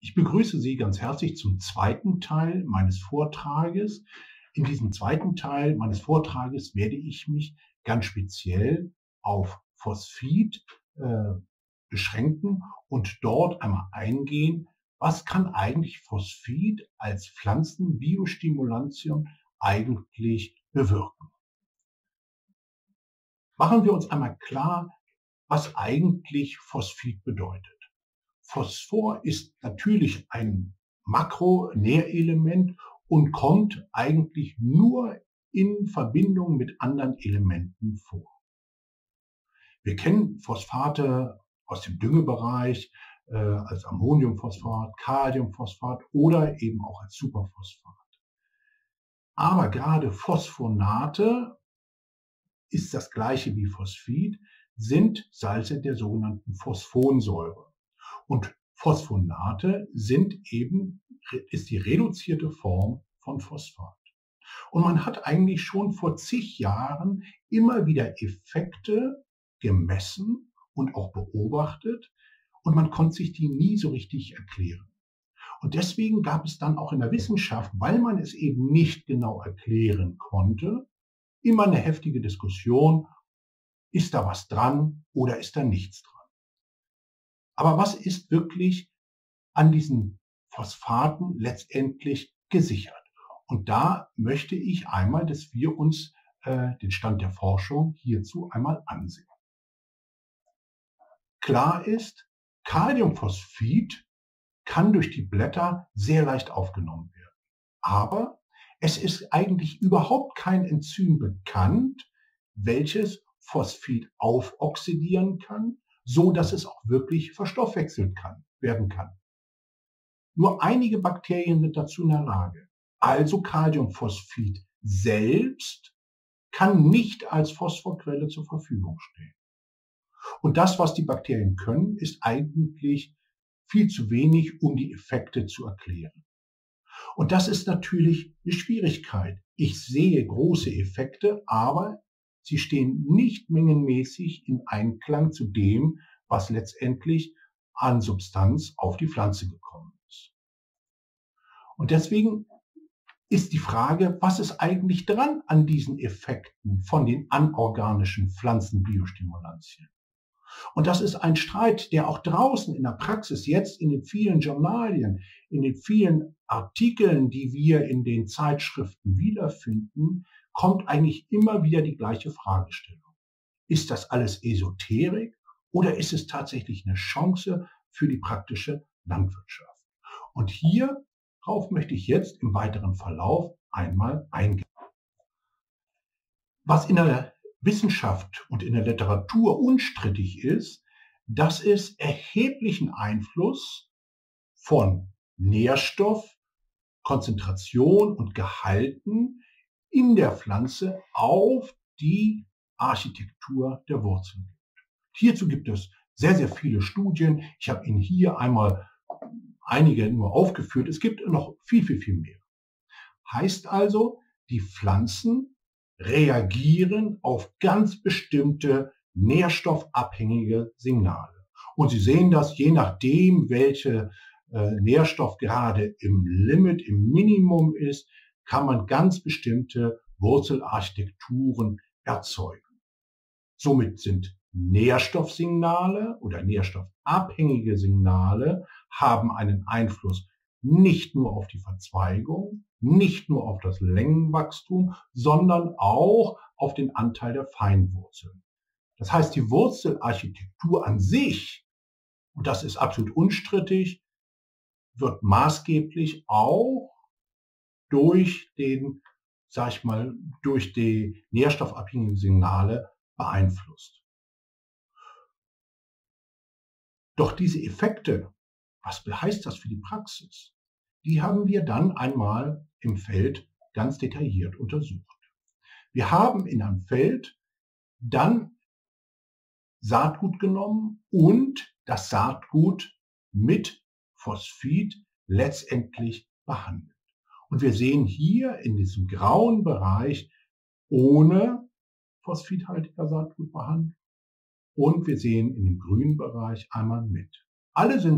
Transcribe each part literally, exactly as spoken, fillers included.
Ich begrüße Sie ganz herzlich zum zweiten Teil meines Vortrages. In diesem zweiten Teil meines Vortrages werde ich mich ganz speziell auf Phosphid äh, beschränken und dort einmal eingehen, was kann eigentlich Phosphid als Pflanzenbiostimulantium eigentlich bewirken. Machen wir uns einmal klar, was eigentlich Phosphid bedeutet. Phosphor ist natürlich ein Makronährelement und kommt eigentlich nur in Verbindung mit anderen Elementen vor. Wir kennen Phosphate aus dem Düngebereich äh, als Ammoniumphosphat, Kaliumphosphat oder eben auch als Superphosphat. Aber gerade Phosphonate ist das gleiche wie Phosphid, sind Salze der sogenannten Phosphonsäure. Und Phosphonate sind eben, ist die reduzierte Form von Phosphat. Und man hat eigentlich schon vor zig Jahren immer wieder Effekte gemessen und auch beobachtet und man konnte sich die nie so richtig erklären. Und deswegen gab es dann auch in der Wissenschaft, weil man es eben nicht genau erklären konnte, immer eine heftige Diskussion, ist da was dran oder ist da nichts dran. Aber was ist wirklich an diesen Phosphaten letztendlich gesichert? Und da möchte ich einmal, dass wir uns äh, den Stand der Forschung hierzu einmal ansehen. Klar ist, Kaliumphosphid kann durch die Blätter sehr leicht aufgenommen werden. Aber es ist eigentlich überhaupt kein Enzym bekannt, welches Phosphid aufoxidieren kann, so dass es auch wirklich verstoffwechselt kann, werden kann. Nur einige Bakterien sind dazu in der Lage. Also Kaliumphosphid selbst kann nicht als Phosphorquelle zur Verfügung stehen. Und das, was die Bakterien können, ist eigentlich viel zu wenig, um die Effekte zu erklären. Und das ist natürlich eine Schwierigkeit. Ich sehe große Effekte, aber sie stehen nicht mengenmäßig in Einklang zu dem, was letztendlich an Substanz auf die Pflanze gekommen ist. Und deswegen ist die Frage, was ist eigentlich dran an diesen Effekten von den anorganischen Pflanzenbiostimulantien? Und das ist ein Streit, der auch draußen in der Praxis, jetzt in den vielen Journalien, in den vielen Artikeln, die wir in den Zeitschriften wiederfinden, kommt eigentlich immer wieder die gleiche Fragestellung. Ist das alles Esoterik oder ist es tatsächlich eine Chance für die praktische Landwirtschaft? Und hierauf möchte ich jetzt im weiteren Verlauf einmal eingehen. Was in der Wissenschaft und in der Literatur unstrittig ist, dass es erheblichen Einfluss von Nährstoff, Konzentration und Gehalten in der Pflanze auf die Architektur der Wurzeln gibt. Hierzu gibt es sehr, sehr viele Studien. Ich habe Ihnen hier einmal einige nur aufgeführt. Es gibt noch viel, viel, viel mehr. Heißt also, die Pflanzen reagieren auf ganz bestimmte nährstoffabhängige Signale. Und Sie sehen das, je nachdem, welche äh, Nährstoff gerade im Limit, im Minimum ist, kann man ganz bestimmte Wurzelarchitekturen erzeugen. Somit sind Nährstoffsignale oder nährstoffabhängige Signale haben einen Einfluss nicht nur auf die Verzweigung, nicht nur auf das Längenwachstum, sondern auch auf den Anteil der Feinwurzeln. Das heißt, die Wurzelarchitektur an sich, und das ist absolut unstrittig, wird maßgeblich auch durch den, sag ich mal, durch die nährstoffabhängigen Signale beeinflusst. Doch diese Effekte, was heißt das für die Praxis? Die haben wir dann einmal im Feld ganz detailliert untersucht. Wir haben in einem Feld dann Saatgut genommen und das Saatgut mit Phosphid letztendlich behandelt. Und wir sehen hier in diesem grauen Bereich ohne phosphidhaltiger Saatgutbehandlung und wir sehen in dem grünen Bereich einmal mit. Alle sind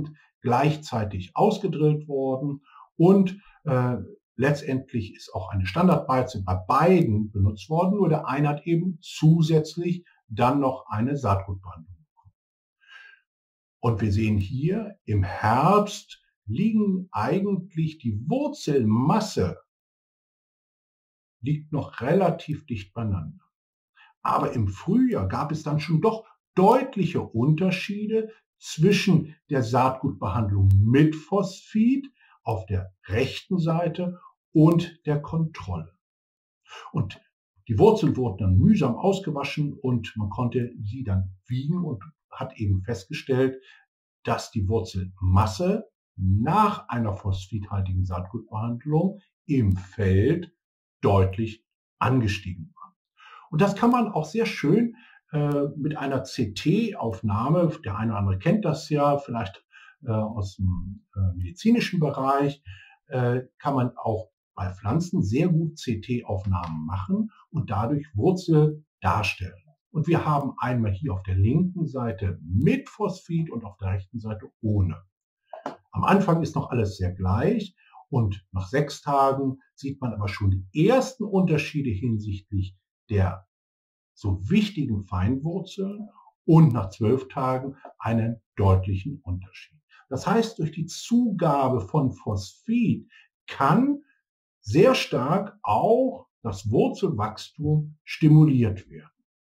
gleichzeitig ausgedrillt worden und äh, letztendlich ist auch eine Standardbeize bei beiden benutzt worden, nur der eine hat eben zusätzlich dann noch eine Saatgutbehandlung. Und wir sehen hier, im Herbst liegen eigentlich die Wurzelmasse liegt noch relativ dicht beieinander. Aber im Frühjahr gab es dann schon doch deutliche Unterschiede zwischen der Saatgutbehandlung mit Phosphid auf der rechten Seite und der Kontrolle. Und die Wurzeln wurden dann mühsam ausgewaschen und man konnte sie dann wiegen und hat eben festgestellt, dass die Wurzelmasse nach einer phosphidhaltigen Saatgutbehandlung im Feld deutlich angestiegen war. Und das kann man auch sehr schön äh, mit einer C T-Aufnahme, der eine oder andere kennt das ja, vielleicht äh, aus dem äh, medizinischen Bereich, äh, kann man auch bei Pflanzen sehr gut C T-Aufnahmen machen und dadurch Wurzel darstellen. Und wir haben einmal hier auf der linken Seite mit Phosphid und auf der rechten Seite ohne. Am Anfang ist noch alles sehr gleich und nach sechs Tagen sieht man aber schon die ersten Unterschiede hinsichtlich der so wichtigen Feinwurzeln und nach zwölf Tagen einen deutlichen Unterschied. Das heißt, durch die Zugabe von Phosphid kann sehr stark auch das Wurzelwachstum stimuliert werden.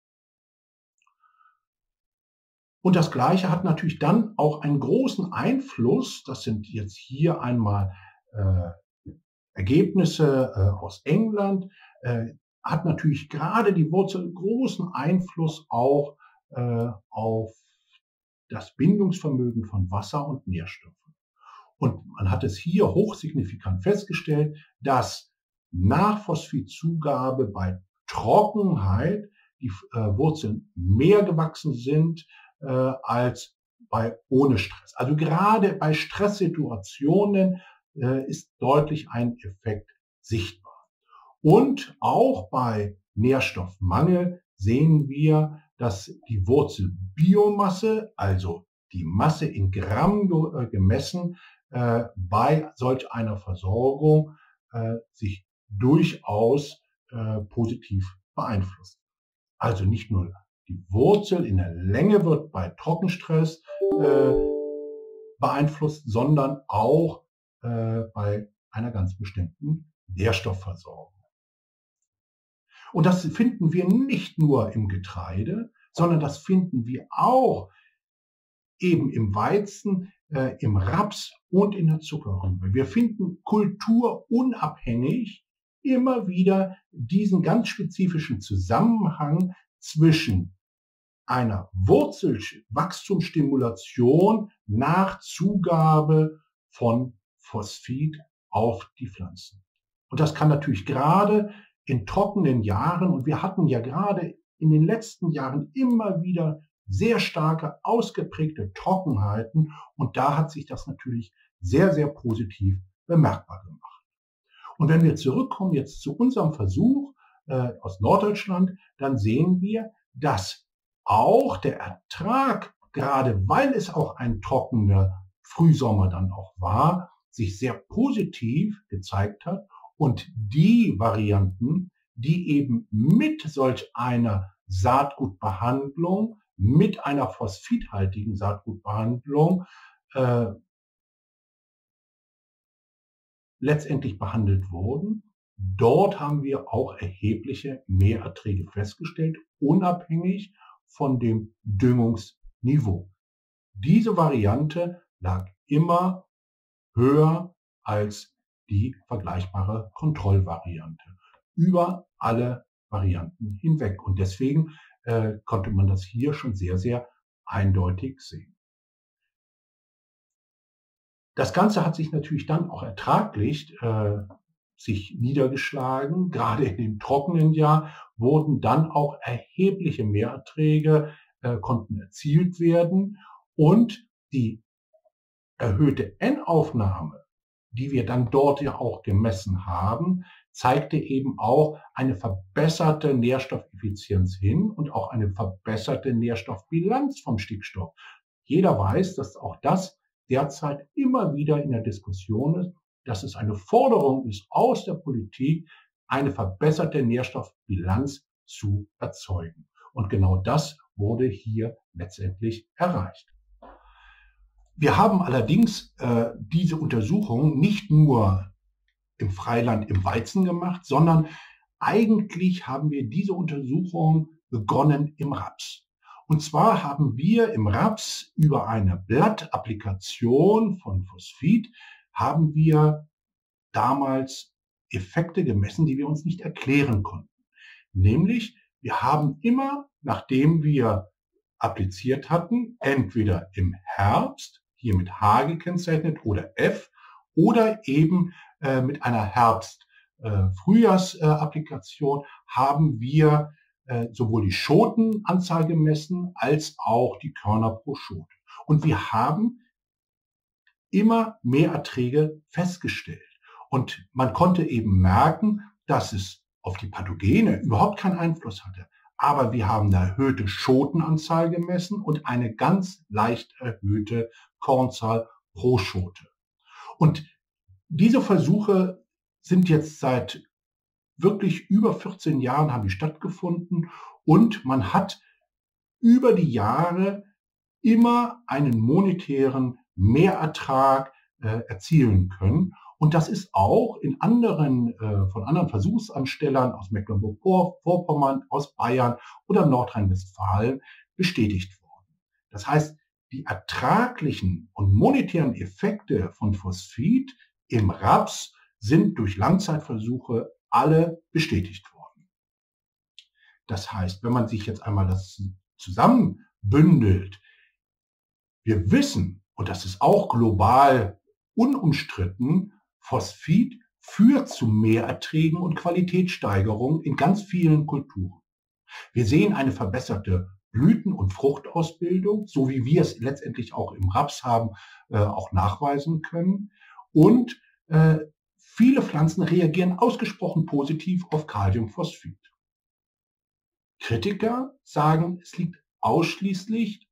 Und das Gleiche hat natürlich dann auch einen großen Einfluss, das sind jetzt hier einmal äh, Ergebnisse äh, aus England, äh, hat natürlich gerade die Wurzel großen Einfluss auch äh, auf das Bindungsvermögen von Wasser und Nährstoffen. Und man hat es hier hochsignifikant festgestellt, dass nach Phosphidzugabe bei Trockenheit die äh, Wurzeln mehr gewachsen sind äh, als bei ohne Stress. Also gerade bei Stresssituationen äh, ist deutlich ein Effekt sichtbar. Und auch bei Nährstoffmangel sehen wir, dass die Wurzelbiomasse, also die Masse in Gramm äh, gemessen, äh, bei solch einer Versorgung äh, sich durchaus äh, positiv beeinflusst. Also nicht nur die Wurzel in der Länge wird bei Trockenstress äh, beeinflusst, sondern auch äh, bei einer ganz bestimmten Nährstoffversorgung. Und das finden wir nicht nur im Getreide, sondern das finden wir auch eben im Weizen, äh, im Raps und in der Zuckerrübe. Wir finden kulturunabhängig immer wieder diesen ganz spezifischen Zusammenhang zwischen einer Wurzelwachstumsstimulation nach Zugabe von Phosphid auf die Pflanzen. Und das kann natürlich gerade in trockenen Jahren, und wir hatten ja gerade in den letzten Jahren immer wieder sehr starke, ausgeprägte Trockenheiten, und da hat sich das natürlich sehr, sehr positiv bemerkbar gemacht. Und wenn wir zurückkommen jetzt zu unserem Versuch äh, aus Norddeutschland, dann sehen wir, dass auch der Ertrag, gerade weil es auch ein trockener Frühsommer dann auch war, sich sehr positiv gezeigt hat. Und die Varianten, die eben mit solch einer Saatgutbehandlung, mit einer phosphidhaltigen Saatgutbehandlung äh, letztendlich behandelt wurden, dort haben wir auch erhebliche Mehrerträge festgestellt, unabhängig von dem Düngungsniveau. Diese Variante lag immer höher als die vergleichbare Kontrollvariante über alle Varianten hinweg. Und deswegen äh, konnte man das hier schon sehr, sehr eindeutig sehen. Das Ganze hat sich natürlich dann auch ertraglich äh, sich niedergeschlagen. Gerade in dem trockenen Jahr wurden dann auch erhebliche Mehrerträge äh, konnten erzielt werden und die erhöhte N-Aufnahme, die wir dann dort ja auch gemessen haben, zeigte eben auch eine verbesserte Nährstoffeffizienz hin und auch eine verbesserte Nährstoffbilanz vom Stickstoff. Jeder weiß, dass auch das derzeit immer wieder in der Diskussion ist, dass es eine Forderung ist aus der Politik, eine verbesserte Nährstoffbilanz zu erzeugen. Und genau das wurde hier letztendlich erreicht. Wir haben allerdings äh, diese Untersuchung nicht nur im Freiland im Weizen gemacht, sondern eigentlich haben wir diese Untersuchung begonnen im Raps. Und zwar haben wir im Raps über eine Blattapplikation von Phosphid haben wir damals Effekte gemessen, die wir uns nicht erklären konnten. Nämlich, wir haben immer, nachdem wir appliziert hatten, entweder im Herbst, hier mit H gekennzeichnet oder F, oder eben äh, mit einer Herbst-Frühjahrs-Applikation äh, haben wir äh, sowohl die Schotenanzahl gemessen als auch die Körner pro Schote. Und wir haben immer mehr Erträge festgestellt. Und man konnte eben merken, dass es auf die Pathogene überhaupt keinen Einfluss hatte. Aber wir haben eine erhöhte Schotenanzahl gemessen und eine ganz leicht erhöhte Kornzahl pro Schote. Und diese Versuche sind jetzt seit wirklich über vierzehn Jahren haben die stattgefunden und man hat über die Jahre immer einen monetären Mehrertrag äh, erzielen können. Und das ist auch in anderen, äh, von anderen Versuchsanstellern aus Mecklenburg-Vorpommern, aus Bayern oder Nordrhein-Westfalen bestätigt worden. Das heißt, die ertraglichen und monetären Effekte von Phosphid im Raps sind durch Langzeitversuche alle bestätigt worden. Das heißt, wenn man sich jetzt einmal das zusammenbündelt, wir wissen, und das ist auch global unumstritten, Phosphid führt zu Mehrerträgen und Qualitätssteigerung in ganz vielen Kulturen. Wir sehen eine verbesserte Blüten- und Fruchtausbildung, so wie wir es letztendlich auch im Raps haben, äh, auch nachweisen können. Und äh, viele Pflanzen reagieren ausgesprochen positiv auf Kaliumphosphid. Kritiker sagen, es liegt ausschließlich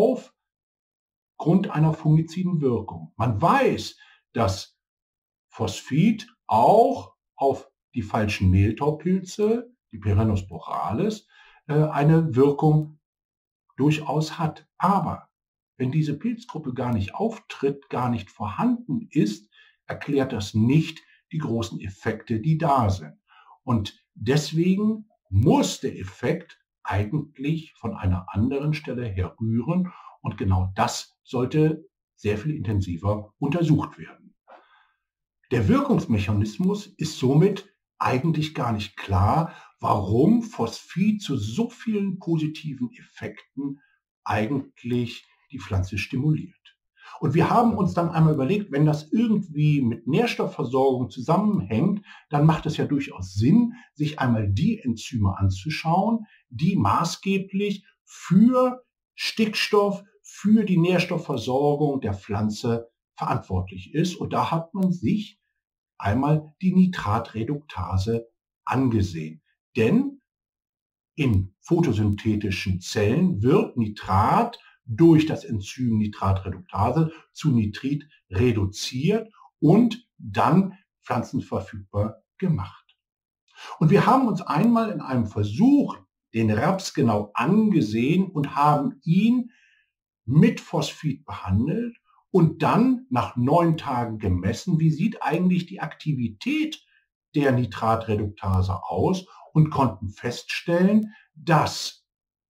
aufgrund einer fungiziden Wirkung. Man weiß, dass Phosphid auch auf die falschen Mehltaupilze, die Perennosporales, äh, eine Wirkung durchaus hat. Aber wenn diese Pilzgruppe gar nicht auftritt, gar nicht vorhanden ist, erklärt das nicht die großen Effekte, die da sind. Und deswegen muss der Effekt eigentlich von einer anderen Stelle herrühren und genau das sollte sehr viel intensiver untersucht werden. Der Wirkungsmechanismus ist somit eigentlich gar nicht klar, warum Phosphid zu so vielen positiven Effekten eigentlich die Pflanze stimuliert. Und wir haben uns dann einmal überlegt, wenn das irgendwie mit Nährstoffversorgung zusammenhängt, dann macht es ja durchaus Sinn, sich einmal die Enzyme anzuschauen, die maßgeblich für Stickstoff, für die Nährstoffversorgung der Pflanze verantwortlich ist. Und da hat man sich einmal die Nitratreduktase angesehen. Denn in photosynthetischen Zellen wird Nitrat durch das Enzym Nitratreduktase zu Nitrit reduziert und dann pflanzenverfügbar gemacht. Und wir haben uns einmal in einem Versuch den Raps genau angesehen und haben ihn mit Phosphid behandelt und dann nach neun Tagen gemessen, wie sieht eigentlich die Aktivität der Nitratreduktase aus und konnten feststellen, dass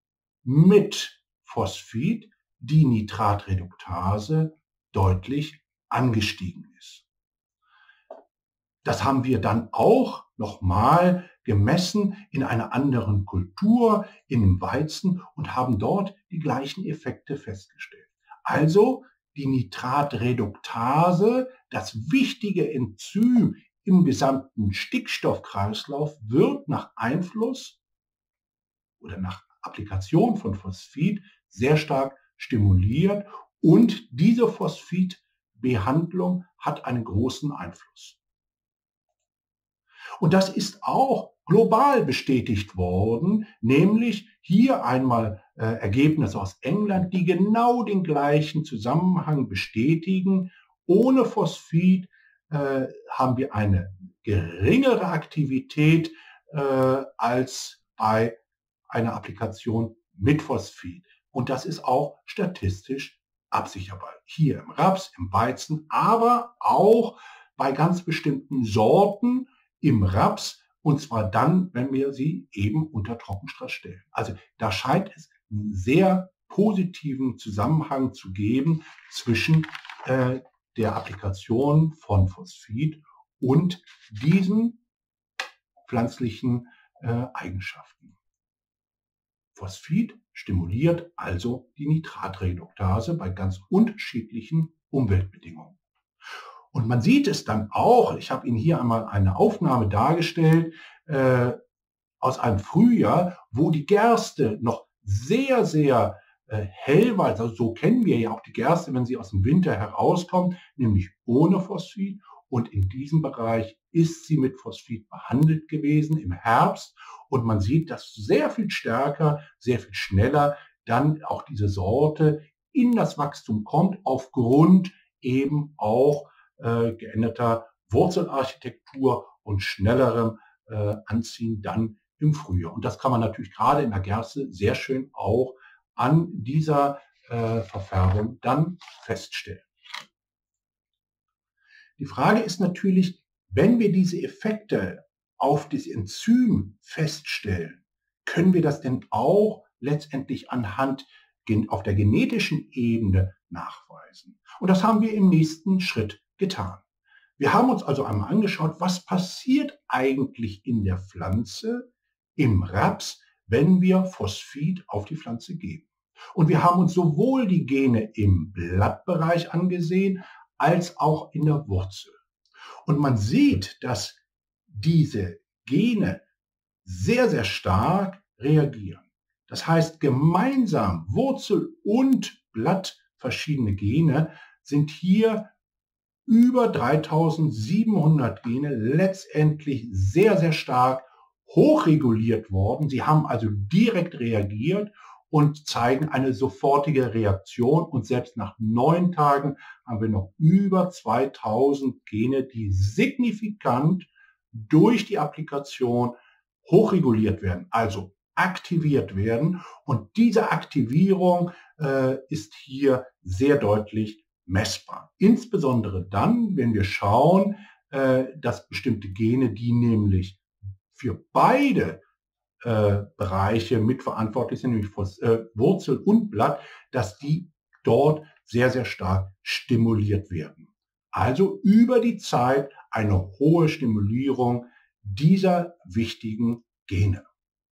mit Phosphid die Nitratreduktase deutlich angestiegen ist. Das haben wir dann auch nochmal gemessen in einer anderen Kultur, in dem Weizen und haben dort die gleichen Effekte festgestellt. Also die Nitratreduktase, das wichtige Enzym im gesamten Stickstoffkreislauf, wird nach Einfluss oder nach Applikation von Phosphid sehr stark stimuliert und diese Phosphidbehandlung hat einen großen Einfluss. Und das ist auch global bestätigt worden, nämlich hier einmal äh, Ergebnisse aus England, die genau den gleichen Zusammenhang bestätigen. Ohne Phosphid äh, haben wir eine geringere Aktivität äh, als bei einer Applikation mit Phosphid. Und das ist auch statistisch absicherbar. Hier im Raps, im Weizen, aber auch bei ganz bestimmten Sorten im Raps, und zwar dann, wenn wir sie eben unter Trockenstress stellen. Also da scheint es einen sehr positiven Zusammenhang zu geben zwischen äh, der Applikation von Phosphid und diesen pflanzlichen äh, Eigenschaften. Phosphid stimuliert also die Nitratreduktase bei ganz unterschiedlichen Umweltbedingungen. Und man sieht es dann auch, ich habe Ihnen hier einmal eine Aufnahme dargestellt äh, aus einem Frühjahr, wo die Gerste noch sehr, sehr äh, hell war. Also so kennen wir ja auch die Gerste, wenn sie aus dem Winter herauskommt, nämlich ohne Phosphid. Und in diesem Bereich ist sie mit Phosphid behandelt gewesen im Herbst. Und man sieht, dass sehr viel stärker, sehr viel schneller dann auch diese Sorte in das Wachstum kommt, aufgrund eben auch äh, geänderter Wurzelarchitektur und schnellerem äh, Anziehen dann im Frühjahr. Und das kann man natürlich gerade in der Gerste sehr schön auch an dieser äh, Verfärbung dann feststellen. Die Frage ist natürlich, wenn wir diese Effekte auf das Enzym feststellen, können wir das denn auch letztendlich anhand auf der genetischen Ebene nachweisen? Und das haben wir im nächsten Schritt getan. Wir haben uns also einmal angeschaut, was passiert eigentlich in der Pflanze, im Raps, wenn wir Phosphid auf die Pflanze geben. Und wir haben uns sowohl die Gene im Blattbereich angesehen, als auch in der Wurzel. Und man sieht, dass diese Gene sehr, sehr stark reagieren. Das heißt, gemeinsam Wurzel und Blatt verschiedene Gene sind hier über dreitausendsiebenhundert Gene letztendlich sehr, sehr stark hochreguliert worden. Sie haben also direkt reagiert und zeigen eine sofortige Reaktion. Und selbst nach neun Tagen haben wir noch über zweitausend Gene, die signifikant durch die Applikation hochreguliert werden, also aktiviert werden. Und diese Aktivierung äh, ist hier sehr deutlich messbar. Insbesondere dann, wenn wir schauen, äh, dass bestimmte Gene, die nämlich für beide äh, Bereiche mitverantwortlich sind, nämlich äh, Wurzel und Blatt, dass die dort sehr, sehr stark stimuliert werden. Also über die Zeit eine hohe Stimulierung dieser wichtigen Gene.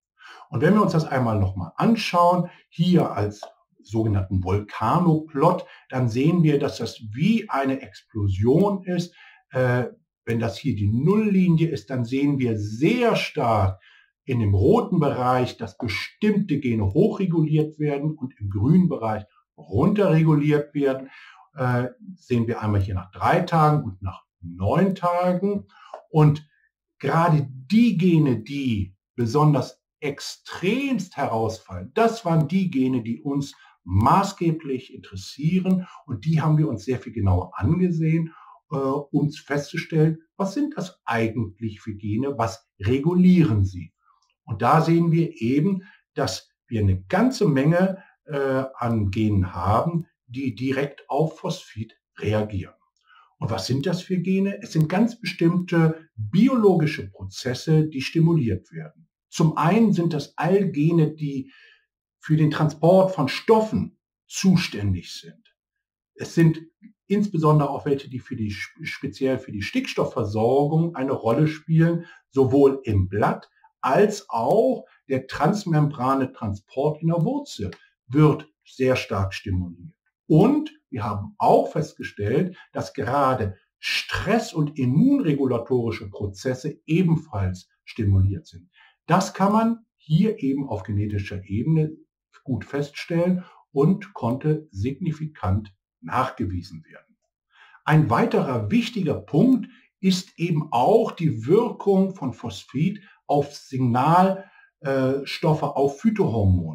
Und wenn wir uns das einmal nochmal anschauen, hier als sogenannten Volcano-Plot, dann sehen wir, dass das wie eine Explosion ist. Äh, wenn das hier die Nulllinie ist, dann sehen wir sehr stark in dem roten Bereich, dass bestimmte Gene hochreguliert werden und im grünen Bereich runterreguliert werden. Äh, sehen wir einmal hier nach drei Tagen und nach neun Tagen. Und gerade die Gene, die besonders extremst herausfallen, das waren die Gene, die uns maßgeblich interessieren, und die haben wir uns sehr viel genauer angesehen, äh, um festzustellen, was sind das eigentlich für Gene, was regulieren sie. Und da sehen wir eben, dass wir eine ganze Menge äh, an Genen haben, die direkt auf Phosphid reagieren. Und was sind das für Gene? Es sind ganz bestimmte biologische Prozesse, die stimuliert werden. Zum einen sind das all Gene, die für den Transport von Stoffen zuständig sind. Es sind insbesondere auch welche, die für die, speziell für die Stickstoffversorgung eine Rolle spielen, sowohl im Blatt als auch der transmembrane Transport in der Wurzel wird sehr stark stimuliert. Und wir haben auch festgestellt, dass gerade Stress- und immunregulatorische Prozesse ebenfalls stimuliert sind. Das kann man hier eben auf genetischer Ebene gut feststellen und konnte signifikant nachgewiesen werden. Ein weiterer wichtiger Punkt ist eben auch die Wirkung von Phosphid auf Signalstoffe, auf Phytohormone.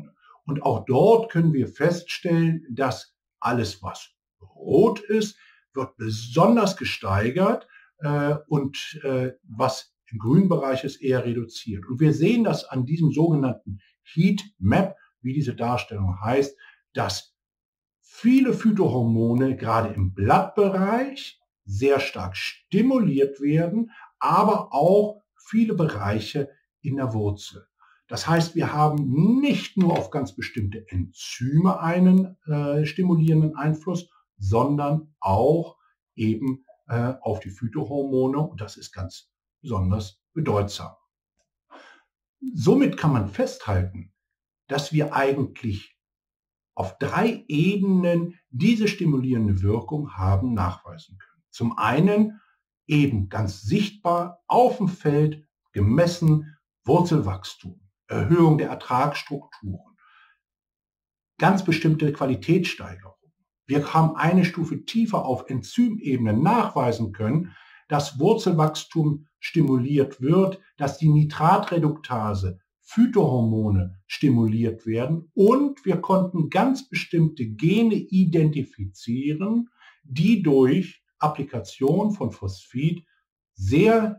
Und auch dort können wir feststellen, dass alles, was rot ist, wird besonders gesteigert äh, und äh, was im grünen Bereich ist, eher reduziert. Und wir sehen das an diesem sogenannten Heat Map, wie diese Darstellung heißt, dass viele Phytohormone gerade im Blattbereich sehr stark stimuliert werden, aber auch viele Bereiche in der Wurzel. Das heißt, wir haben nicht nur auf ganz bestimmte Enzyme einen äh, stimulierenden Einfluss, sondern auch eben äh, auf die Phytohormone, und das ist ganz besonders bedeutsam. Somit kann man festhalten, dass wir eigentlich auf drei Ebenen diese stimulierende Wirkung haben nachweisen können. Zum einen eben ganz sichtbar auf dem Feld gemessen Wurzelwachstum, Erhöhung der Ertragsstrukturen, ganz bestimmte Qualitätssteigerung. Wir haben eine Stufe tiefer auf Enzymebene nachweisen können, dass Wurzelwachstum stimuliert wird, dass die Nitratreduktase, Phytohormone stimuliert werden und wir konnten ganz bestimmte Gene identifizieren, die durch Applikation von Phosphid sehr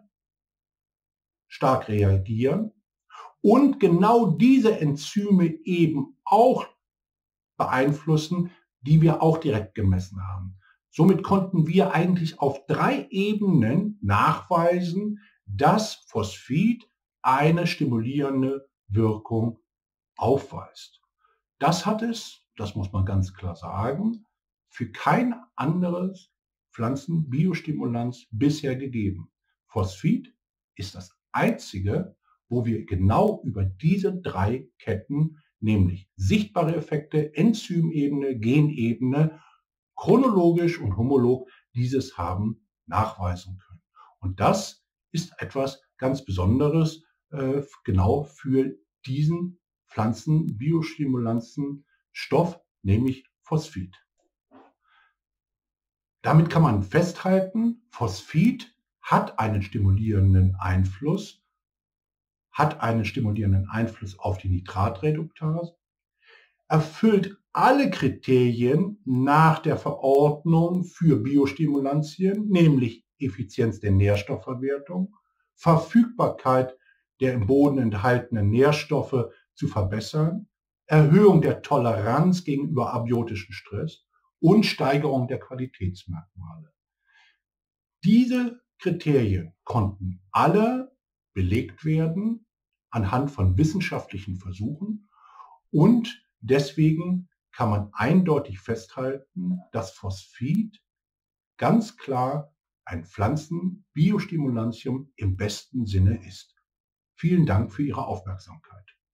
stark reagieren und genau diese Enzyme eben auch beeinflussen, die wir auch direkt gemessen haben. Somit konnten wir eigentlich auf drei Ebenen nachweisen, dass Phosphid eine stimulierende Wirkung aufweist. Das hat es, das muss man ganz klar sagen, für kein anderes Pflanzenbiostimulanz bisher gegeben. Phosphid ist das einzige, wo wir genau über diese drei Ketten, nämlich sichtbare Effekte, Enzymebene, Genebene, chronologisch und homolog dieses haben nachweisen können. Und das ist etwas ganz Besonderes, äh, genau für diesen Pflanzenbiostimulanzenstoff, nämlich Phosphid. Damit kann man festhalten, Phosphid hat einen stimulierenden Einfluss, hat einen stimulierenden Einfluss auf die Nitratreduktase, erfüllt alle Kriterien nach der Verordnung für Biostimulantien, nämlich Effizienz der Nährstoffverwertung, Verfügbarkeit der im Boden enthaltenen Nährstoffe zu verbessern, Erhöhung der Toleranz gegenüber abiotischen Stress und Steigerung der Qualitätsmerkmale. Diese Kriterien konnten alle belegt werden anhand von wissenschaftlichen Versuchen und deswegen kann man eindeutig festhalten, dass Phosphid ganz klar ein Pflanzenbiostimulantium im besten Sinne ist. Vielen Dank für Ihre Aufmerksamkeit.